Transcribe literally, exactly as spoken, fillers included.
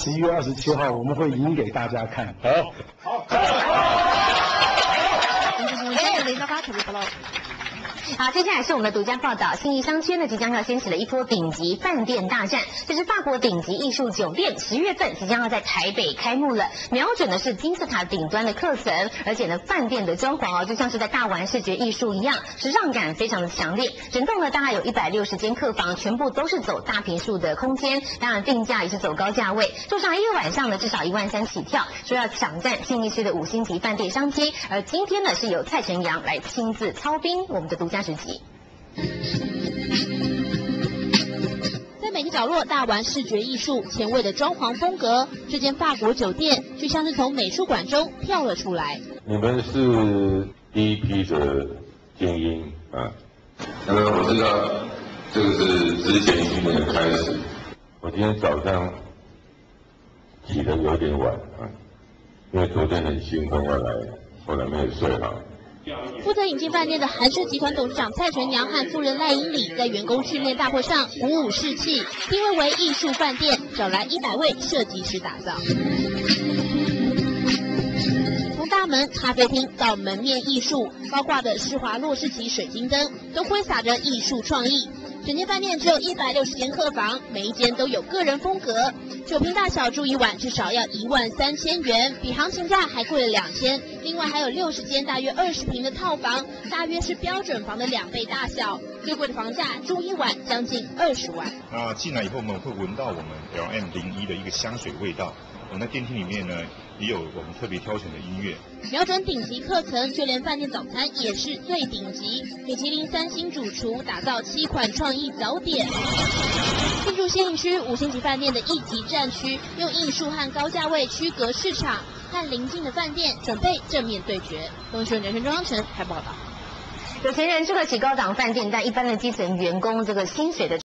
十一月二十七号我们会赢给大家看。 好， 好。好，接下来是我们的独家报道。信义商圈呢，即将要掀起了一波顶级饭店大战。这是法国顶级艺术酒店，十月份即将要在台北开幕了。瞄准的是金字塔顶端的客层，而且呢，饭店的装潢哦，就像是在大玩视觉艺术一样，时尚感非常的强烈。整栋呢，大概有一百六十间客房，全部都是走大坪数的空间，当然定价也是走高价位，住上一个晚上呢，至少一万三起跳。说要抢占信义区的五星级饭店商机，而今天呢，是由蔡晨阳来亲自操兵我们的独家实集。 在每个角落大玩视觉艺术，前卫的装潢风格，这间法国酒店就像是从美术馆中跳了出来。 你们是第一批的精英啊， 那么我知道这个是之前训练的开始。 我今天早上起得有点晚啊，因为昨天很兴奋要来，后来没有睡好。 负责引进饭店的韩氏集团董事长蔡晨阳和夫人赖英里在员工训练大会上鼓舞士气，定位为艺术饭店，找来一百位设计师打造。从大门、咖啡厅到门面艺术，高挂的施华洛世奇水晶灯，都挥洒着艺术创意。整间饭店只有一百六十间客房，每一间都有个人风格。酒瓶大小住一晚至少要一万三千元，比行情价还贵了两千。另外还有六十间大约二十平的套房，大约是标准房的两倍大小。最贵的房价住一晚将近二十万。 那进来以后，我们会闻到我们 L M 零一的一个香水味道。我们在电梯里面呢，也有我们特别挑选的音乐。 瞄准顶级客层，就连饭店早餐也是最顶级。米其林三星主厨打造七款创意早点。进驻信义区五星级饭店的一级战区，用艺术和高价位区隔市场，和邻近的饭店准备正面对决。东讯人生中央城台报道。 有钱人住得起高档饭店，但一般的基层员工这个薪水的